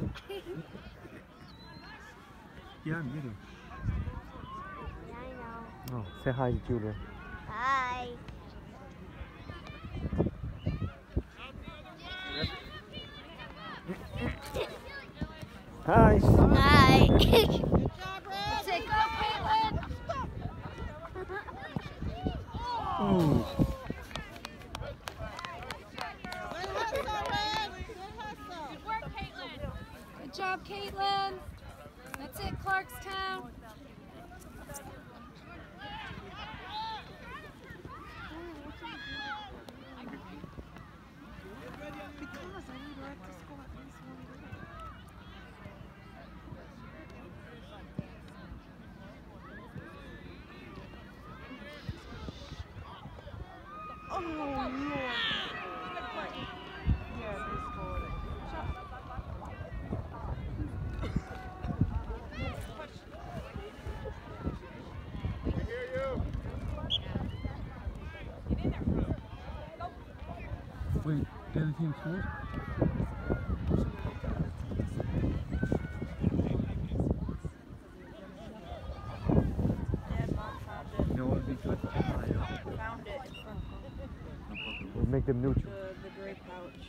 Yeah, I'm getting. Yeah, I know. Oh, say hi to Julia. Hi. Hi. Hi. Good job, Red. Say go, Caitlin. Oh. Good hustle, Red. Good hustle. Good work, Caitlin. Good job, Caitlin. That's it, Clarkstown. Because I need her to score at least one goal. Oh, no. Yeah, they scored. Wait, the other team scored? Dad, Mom found it. You know what would be good? Found it in front of We'll make them neutral. the gray pouch.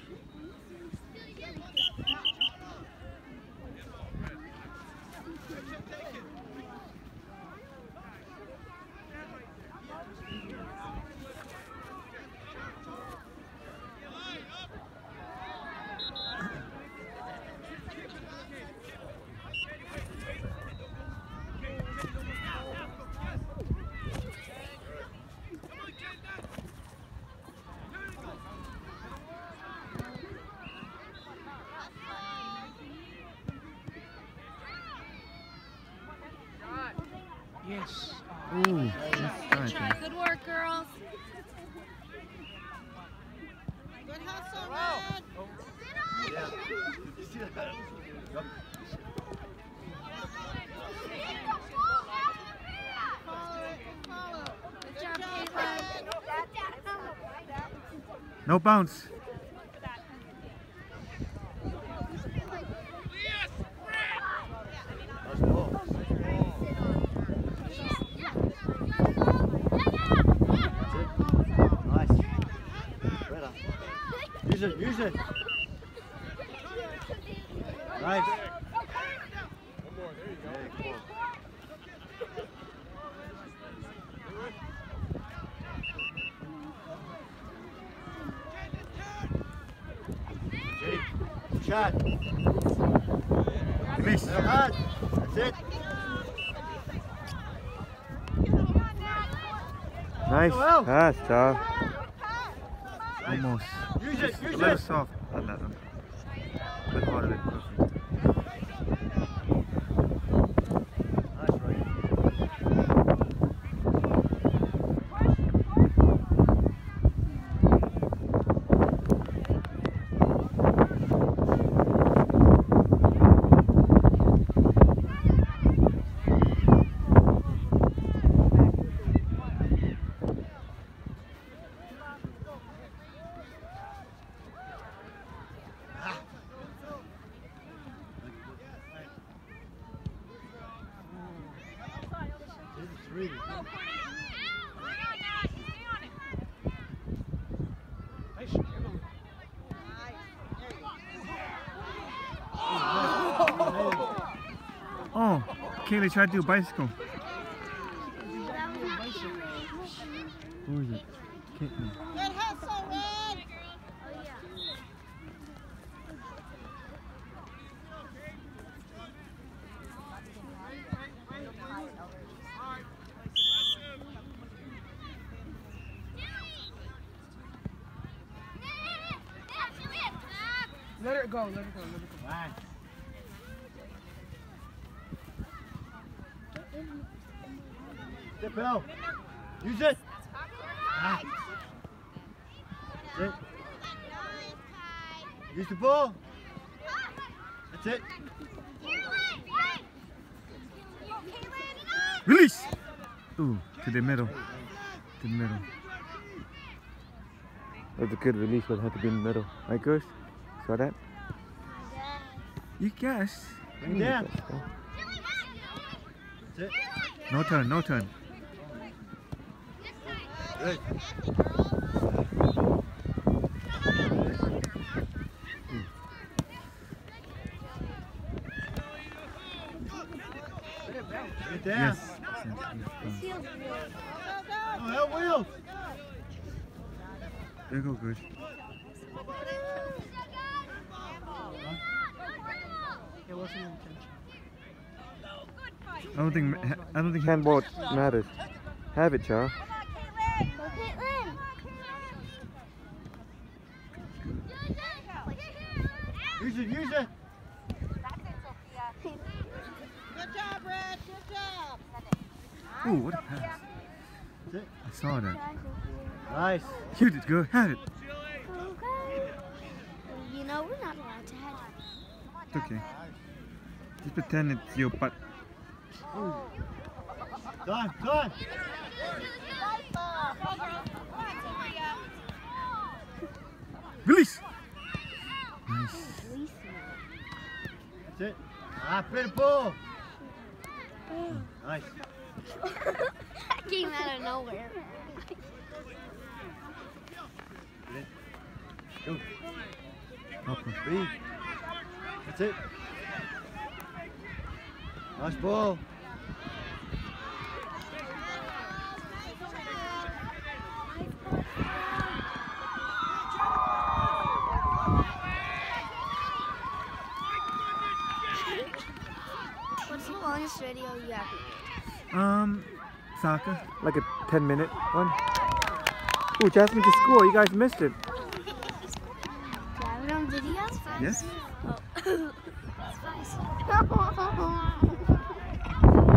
Yes. Ooh, Good try. Good work, girls. Good hustle, Red. Follow it. Follow. Good job, Caitlin. No bounce. Use it, use it. Nice. Jake, shot. Release. That's it. Nice. Well. Pass, Charles. Almost. Use it, Just use a little it. soft. Not that one. A bit harder than perfect. Nice, right. Three. Oh, Kaylee tried to do a bicycle. Who is it? Caitlin. Good hustle, Red. Let her go, let her go, let her go. Nice. Step out. Use it. Nice. That's it. Use the ball. That's it. Release! Ooh, to the middle. To the middle. That was a good release, but it had to be in the middle. Right, girls? Saw that? You guess. Bring it down. That's it. No turn, no turn. Good. Bring it down. Yes. Oh, help Wheels. There you go, good. It wasn't intentional. I don't think handball matters. Have it, Charles. Go, Caitlin. Use it, use it. Good job, Red. Good job. Ooh, what a pass. That's it. I saw that. Nice. Shoot it, go. Have it. Okay. You know, we're not allowed to have it. It's okay. Just pretend it's your butt. Done, done. Release! Nice. That's it. Ah, better ball. Nice. That came out of nowhere. Get in. Go. Okay. Speed. That's it. Nice ball. What's the longest video you ever made? Soccer. Like a 10-minute one. Ooh, Jasmine just scored. You guys missed it. Do you have it on video? Yes. Oh. That's nice.